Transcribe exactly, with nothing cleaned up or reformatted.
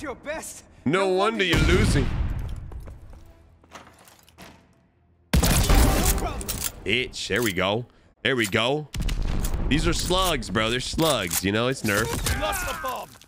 At your best. No, no wonder you're losing. Itch. There we go. There we go. These are slugs, bro. They're slugs. You know, it's nerf. Lost the bomb.